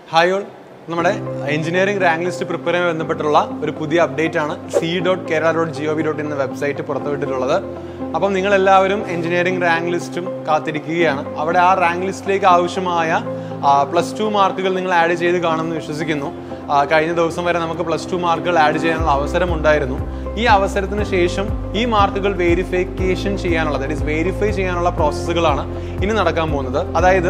Hi all, നമ്മുടെ engineering rank list prepare ചെയ്യാൻ ബന്ധപ്പെട്ടുള്ള ഒരു പുതിയ അപ്ഡേറ്റ് ആണ് c.kerala.gov.in എന്ന വെബ്സൈറ്റ് പുറത്തുവിട്ടിട്ടുള്ളത്. അപ്പം നിങ്ങൾ എല്ലാവരും എഞ്ചിനീയറിംഗ് റാങ്ക് ലിസ്റ്റും കാത്തിരിക്കുകയാണ്. അവിടെ ആ റാങ്ക് ലിസ്റ്റിലേക്ക് ആവശ്യമായ +2 മാർക്കുകൾ നിങ്ങൾ ആഡ് ചെയ്ത് കാണുമെന്ന് വിശ്വസിക്കുന്നു. കഴിഞ്ഞ ദിവസം വരെ നമുക്ക് +2 മാർക്കുകൾ ആഡ് ചെയ്യാനുള്ള അവസരം ഉണ്ടായിരുന്നു. ഈ അവസരത്തിന് ശേഷം ഈ മാർക്കുകൾ വെരിഫിക്കേഷൻ ചെയ്യാനുള്ള വെരിഫൈ ചെയ്യാനുള്ള പ്രോസസ്സുകളാണ് ഇനി നടക്കാൻ പോകുന്നത്. അതായത്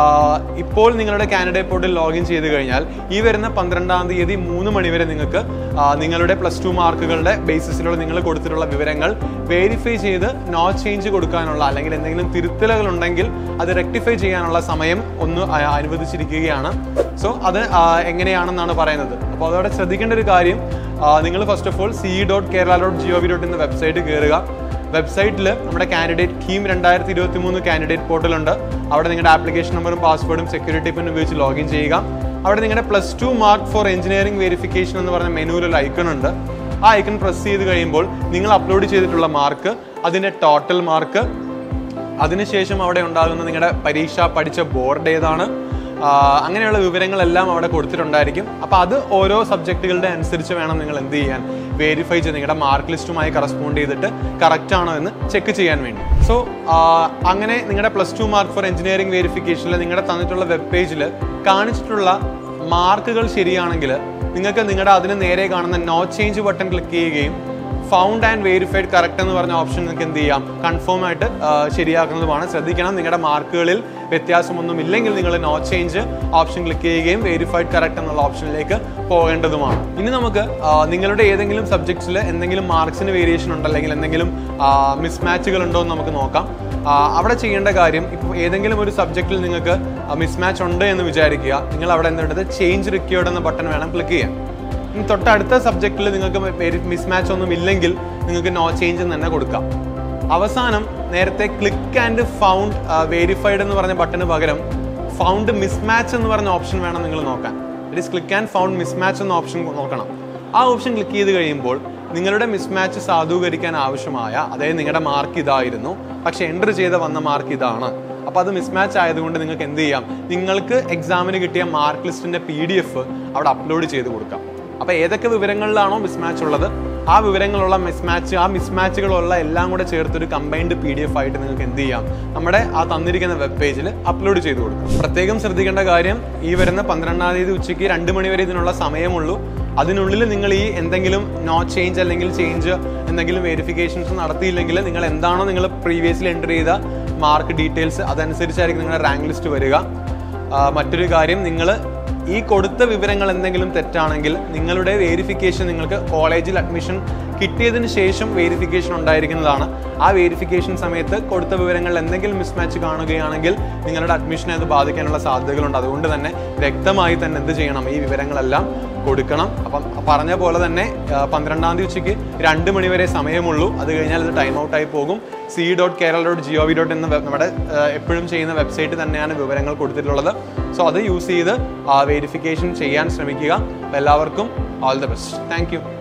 ഇപ്പോൾ നിങ്ങളുടെ കാൻഡിഡേറ്റ് പോർട്ടൽ ലോഗിൻ ചെയ്ത് കഴിഞ്ഞാൽ ഈ വരുന്ന 12-ാം തീയതി 3 മണി വരെ നിങ്ങൾക്ക് നിങ്ങളുടെ +2 മാർക്കുകളുടെ ബേസിസിലുള്ള നിങ്ങൾ കൊടുത്തിട്ടുള്ള വിവരങ്ങൾ വെരിഫൈ ചെയ്ത് നോ ചേഞ്ച് കൊടുക്കാനുള്ള അല്ലെങ്കിൽ എന്തെങ്കിലും തിരുത്തലുകൾ ഉണ്ടെങ്കിൽ അത് റെക്ടിഫൈ ചെയ്യാനുള്ള സമയം ഒന്ന് അനുവദിച്ചിരിക്കുകയാണ്. സോ അത് എങ്ങനെയാണെന്നാണ് പറയുന്നത്. അപ്പോൾ അതോടെ ശ്രദ്ധിക്കേണ്ട ഒരു കാര്യം, നിങ്ങൾ ഫസ്റ്റ് ഓഫ് ഓൾ c.kerala.gov.in എന്ന വെബ്സൈറ്റ് കയറുക. വെബ്സൈറ്റിൽ നമ്മുടെ കാൻഡിഡേറ്റ് KEAM 2023 കാൻഡിഡേറ്റ് പോർട്ടൽ ഉണ്ട്. അവിടെ നിങ്ങളുടെ ആപ്ലിക്കേഷൻ നമ്പറും പാസ്വേഡും സെക്യൂരിറ്റി പിൻ ഉപയോഗിച്ച് ലോഗിൻ ചെയ്യുക. അവിടെ നിങ്ങളുടെ +2 മാർക്ക് ഫോർ എഞ്ചിനീയറിംഗ് വെരിഫിക്കേഷൻ എന്ന് പറഞ്ഞ മെനുവിൽ ഒരു ഐക്കൺ ഉണ്ട്. ആ ഐക്കൺ പ്രസ് ചെയ്ത് കഴിയുമ്പോൾ നിങ്ങൾ അപ്ലോഡ് ചെയ്തിട്ടുള്ള മാർക്ക്, അതിൻ്റെ ടോട്ടൽ മാർക്ക്, അതിനുശേഷം അവിടെ ഉണ്ടാകുന്ന നിങ്ങളുടെ പരീക്ഷ പഠിച്ച ബോർഡ് ഏതാണ്, അങ്ങനെയുള്ള വിവരങ്ങളെല്ലാം അവിടെ കൊടുത്തിട്ടുണ്ടായിരിക്കും. അപ്പോൾ അത് ഓരോ സബ്ജക്റ്റുകളുടെ അനുസരിച്ച് വേണം നിങ്ങൾ എന്ത് ചെയ്യാൻ, വെരിഫൈ ചെയ്ത് നിങ്ങളുടെ മാർക്ക് ലിസ്റ്റുമായി കറസ്പോണ്ട് ചെയ്തിട്ട് കറക്റ്റ് ആണോ എന്ന് ചെക്ക് ചെയ്യാൻ വേണ്ടി. സോ അങ്ങനെ നിങ്ങളുടെ +2 മാർക്ക് ഫോർ എഞ്ചിനീയറിംഗ് വെരിഫിക്കേഷനിൽ നിങ്ങളുടെ തന്നിട്ടുള്ള വെബ് പേജിൽ കാണിച്ചിട്ടുള്ള മാർക്കുകൾ ശരിയാണെങ്കിൽ നിങ്ങൾക്ക് നിങ്ങളുടെ അതിന് നേരെ കാണുന്ന നോ ചേഞ്ച് ബട്ടൺ ക്ലിക്ക് ചെയ്യുകയും ഫൗണ്ട് ആൻഡ് വെരിഫൈഡ് കറക്റ്റ് എന്ന് പറഞ്ഞ ഓപ്ഷൻ നിങ്ങൾക്ക് എന്ത് ചെയ്യാം, കൺഫേം ആയിട്ട് ശരിയാക്കുന്നതുമാണ്. ശ്രദ്ധിക്കണം, നിങ്ങളുടെ മാർക്കുകളിൽ വ്യത്യാസമൊന്നും ഇല്ലെങ്കിൽ നിങ്ങൾ നോ ചേഞ്ച് ഓപ്ഷൻ ക്ലിക്ക് ചെയ്യുകയും വെരിഫൈഡ് കറക്റ്റ് എന്നുള്ള ഓപ്ഷനിലേക്ക് പോകേണ്ടതുമാണ്. ഇനി നമുക്ക് നിങ്ങളുടെ ഏതെങ്കിലും സബ്ജക്ട്സിൽ എന്തെങ്കിലും മാർക്സിന് വേരിയേഷൻ ഉണ്ടോ അല്ലെങ്കിൽ എന്തെങ്കിലും മിസ്മാച്ചുകൾ ഉണ്ടോ എന്ന് നമുക്ക് നോക്കാം. അവിടെ ചെയ്യേണ്ട കാര്യം, ഇപ്പോൾ ഏതെങ്കിലും ഒരു സബ്ജക്റ്റിൽ നിങ്ങൾക്ക് മിസ്മാച്ച് ഉണ്ട് എന്ന് വിചാരിക്കുക. നിങ്ങൾ അവിടെ എന്തുള്ളത് ചേഞ്ച് റിക്വേർഡ് എന്ന ബട്ടൺ വേണം ക്ലിക്ക് ചെയ്യാൻ. ഇനി തൊട്ടടുത്ത സബ്ജക്റ്റിൽ നിങ്ങൾക്ക് മിസ്മാച്ച് ഒന്നും ഇല്ലെങ്കിൽ നിങ്ങൾക്ക് നോ ചേഞ്ച് തന്നെ കൊടുക്കാം. അവസാനം നേരത്തെ ക്ലിക്ക് ആൻഡ് ഫൗണ്ട് വെരിഫൈഡ് എന്ന് പറഞ്ഞ ബട്ടന് പകരം ഫൗണ്ട് മിസ്മാച്ച് എന്ന് പറഞ്ഞ ഓപ്ഷൻ വേണം നിങ്ങൾ നോക്കാൻ. It is click and found mismatch എന്ന ഓപ്ഷൻ നോക്കണം. ആ ഓപ്ഷൻ ക്ലിക്ക് ചെയ്ത് കഴിയുമ്പോൾ നിങ്ങളുടെ മിസ്മാച്ച് സാധൂകരിക്കാൻ ആവശ്യമായ, അതായത് നിങ്ങളുടെ മാർക്ക് ഇതായിരുന്നു പക്ഷെ എൻട്രി ചെയ്ത വന്ന മാർക്ക് ഇതാണ്, അപ്പോൾ അത് മിസ്മാച്ച് ആയതുകൊണ്ട് നിങ്ങൾക്ക് എന്ത് ചെയ്യാം, നിങ്ങൾക്ക് എക്സാമിന് കിട്ടിയ മാർക്ക് ലിസ്റ്റിന്റെ PDF അവിടെ അപ്ലോഡ് ചെയ്ത് കൊടുക്കാം. അപ്പോൾ ഏതൊക്കെ വിവരങ്ങളിലാണോ മിസ്മാച്ച് ഉള്ളത് ആ വിവരങ്ങളുള്ള മിസ്മാച്ചുകളുള്ള എല്ലാം കൂടെ ചേർത്തൊരു കമ്പൈൻഡ് PDF ആയിട്ട് നിങ്ങൾക്ക് എന്ത് ചെയ്യാം, നമ്മുടെ ആ തന്നിരിക്കുന്ന വെബ് പേജിൽ അപ്ലോഡ് ചെയ്ത് കൊടുക്കാം. പ്രത്യേകം ശ്രദ്ധിക്കേണ്ട കാര്യം, ഈ വരുന്ന 12-ാം തീയതി ഉച്ചയ്ക്ക് 2 മണി വരെ ഇതിനുള്ള സമയമുള്ളൂ. അതിനുള്ളിൽ നിങ്ങൾ ഈ എന്തെങ്കിലും നോ ചേഞ്ച് അല്ലെങ്കിൽ ചേഞ്ച് എന്തെങ്കിലും വെരിഫിക്കേഷൻസ് നടത്തിയില്ലെങ്കിൽ നിങ്ങൾ എന്താണോ നിങ്ങൾ പ്രീവിയസ്ലി എൻ്റർ ചെയ്ത മാർക്ക് ഡീറ്റെയിൽസ് അതനുസരിച്ചായിരിക്കും നിങ്ങളുടെ റാങ്ക് ലിസ്റ്റ് വരിക. മറ്റൊരു കാര്യം, നിങ്ങൾ ഈ കൊടുത്ത വിവരങ്ങൾ എന്തെങ്കിലും തെറ്റാണെങ്കിൽ നിങ്ങളുടെ വെരിഫിക്കേഷൻ നിങ്ങൾക്ക് കോളേജിൽ അഡ്മിഷൻ കിട്ടിയതിന് ശേഷം വെരിഫിക്കേഷൻ ഉണ്ടായിരിക്കുന്നതാണ്. ആ വെരിഫിക്കേഷൻ സമയത്ത് കൊടുത്ത വിവരങ്ങളിൽ എന്തെങ്കിലും മിസ്മാച്ച് കാണുകയാണെങ്കിൽ നിങ്ങളുടെ അഡ്മിഷനെ അത് ബാധിക്കാനുള്ള സാധ്യതകളുണ്ട്. അതുകൊണ്ട് തന്നെ വ്യക്തമായി തന്നെ എന്ത് ചെയ്യണം, ഈ വിവരങ്ങളെല്ലാം കൊടുക്കണം. അപ്പം പറഞ്ഞ പോലെ തന്നെ 12-ാം തീയതി ഉച്ചയ്ക്ക് 2 മണി വരെ സമയമുള്ളൂ. അത് കഴിഞ്ഞാൽ ഇത് ടൈം ഔട്ടായി പോകും. c.kerala.gov.in എന്ന നമ്മുടെ എപ്പോഴും ചെയ്യുന്ന വെബ്സൈറ്റ് തന്നെയാണ് വിവരങ്ങൾ കൊടുത്തിട്ടുള്ളത്. സോ അത് യൂസ് ചെയ്ത് വെരിഫിക്കേഷൻ ചെയ്യാൻ ശ്രമിക്കുക. എല്ലാവർക്കും all the best. Thank U.